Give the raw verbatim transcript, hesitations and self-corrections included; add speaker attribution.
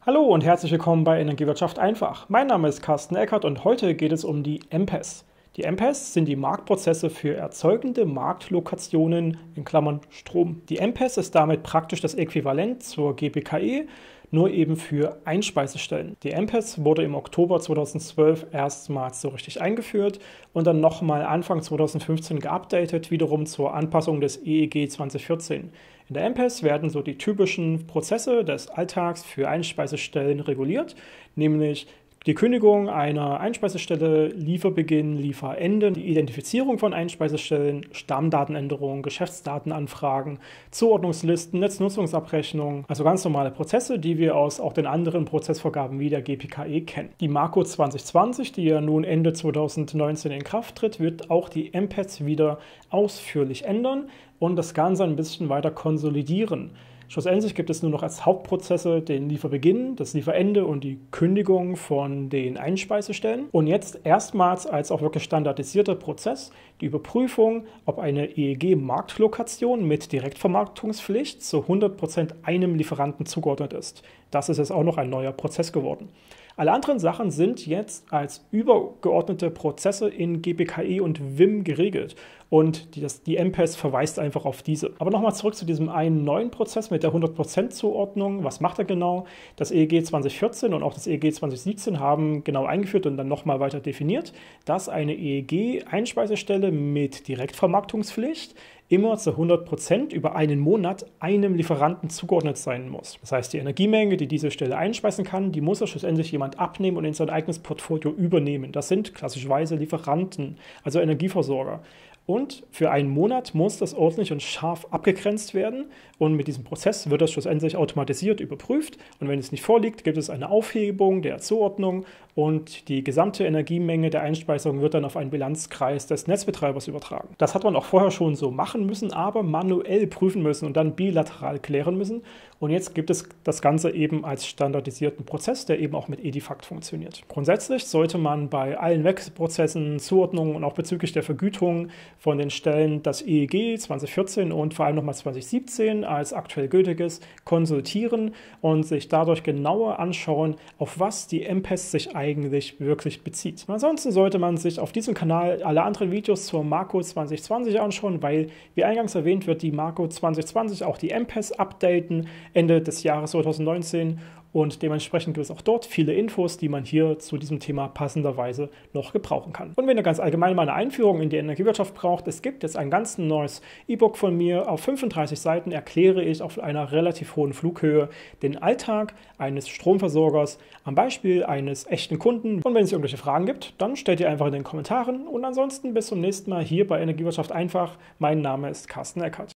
Speaker 1: Hallo und herzlich willkommen bei Energiewirtschaft einfach. Mein Name ist Carsten Eckert und heute geht es um die M P E S. Die M P E S sind die Marktprozesse für erzeugende Marktlokationen in Klammern Strom. Die M P E S ist damit praktisch das Äquivalent zur G B K E, nur eben für Einspeisestellen. Die M P E S wurde im Oktober zweitausendzwölf erstmals so richtig eingeführt und dann nochmal Anfang zweitausendfünfzehn geupdatet, wiederum zur Anpassung des E E G zwanzig vierzehn. In der M P E S werden so die typischen Prozesse des Alltags für Einspeisestellen reguliert, nämlich die Kündigung einer Einspeisestelle, Lieferbeginn, Lieferende, die Identifizierung von Einspeisestellen, Stammdatenänderungen, Geschäftsdatenanfragen, Zuordnungslisten, Netznutzungsabrechnungen, also ganz normale Prozesse, die wir aus auch den anderen Prozessvorgaben wie der G B K E kennen. Die Marco zwanzig zwanzig, die ja nun Ende zweitausendneunzehn in Kraft tritt, wird auch die M P E S wieder ausführlich ändern und das Ganze ein bisschen weiter konsolidieren. Schlussendlich gibt es nur noch als Hauptprozesse den Lieferbeginn, das Lieferende und die Kündigung von den Einspeisestellen. Und jetzt erstmals als auch wirklich standardisierter Prozess die Überprüfung, ob eine E E G-Marktlokation mit Direktvermarktungspflicht zu hundert Prozent einem Lieferanten zugeordnet ist. Das ist jetzt auch noch ein neuer Prozess geworden. Alle anderen Sachen sind jetzt als übergeordnete Prozesse in G B K E und W I M geregelt und die, das, die M P E S verweist einfach auf diese. Aber nochmal zurück zu diesem einen neuen Prozess mit der hundert Prozent Zuordnung. Was macht er genau? Das E E G zwanzig vierzehn und auch das E E G zwanzig siebzehn haben genau eingeführt und dann nochmal weiter definiert, dass eine E E G-Einspeisestelle mit Direktvermarktungspflicht immer zu hundert Prozent über einen Monat einem Lieferanten zugeordnet sein muss. Das heißt, die Energiemenge, die diese Stelle einspeisen kann, die muss er schlussendlich jemand abnehmen und in sein eigenes Portfolio übernehmen. Das sind klassischerweise Lieferanten, also Energieversorger. Und für einen Monat muss das ordentlich und scharf abgegrenzt werden. Und mit diesem Prozess wird das schlussendlich automatisiert überprüft. Und wenn es nicht vorliegt, gibt es eine Aufhebung der Zuordnung und die gesamte Energiemenge der Einspeisung wird dann auf einen Bilanzkreis des Netzbetreibers übertragen. Das hat man auch vorher schon so machen müssen, aber manuell prüfen müssen und dann bilateral klären müssen. Und jetzt gibt es das Ganze eben als standardisierten Prozess, der eben auch mit Edifact funktioniert. Grundsätzlich sollte man bei allen Wechselprozessen, Zuordnungen und auch bezüglich der Vergütung von den Stellen das E E G zwanzig vierzehn und vor allem nochmal zwanzig siebzehn als aktuell gültiges konsultieren und sich dadurch genauer anschauen, auf was die M P E S sich eigentlich wirklich bezieht. Ansonsten sollte man sich auf diesem Kanal alle anderen Videos zur Marco zwanzig zwanzig anschauen, weil, wie eingangs erwähnt, wird die Marco zwanzig zwanzig auch die M P E S updaten Ende des Jahres zweitausendneunzehn. Und dementsprechend gibt es auch dort viele Infos, die man hier zu diesem Thema passenderweise noch gebrauchen kann. Und wenn ihr ganz allgemein mal eine Einführung in die Energiewirtschaft braucht, es gibt jetzt ein ganz neues E-Book von mir. Auf fünfunddreißig Seiten erkläre ich auf einer relativ hohen Flughöhe den Alltag eines Stromversorgers am Beispiel eines echten Kunden. Und wenn es irgendwelche Fragen gibt, dann stellt ihr einfach in den Kommentaren. Und ansonsten bis zum nächsten Mal hier bei Energiewirtschaft einfach. Mein Name ist Carsten Eckert.